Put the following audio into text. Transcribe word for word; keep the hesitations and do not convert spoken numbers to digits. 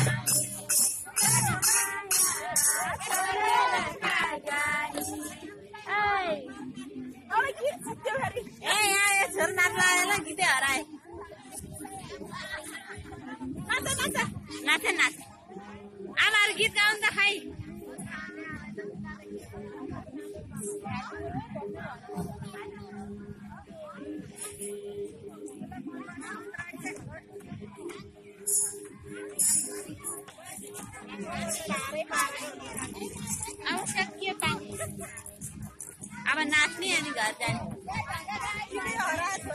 नाचे नाच आमाहरु गीत गाउन त खै आवश्यक के पानी अब नाच्ने अनि घर जाने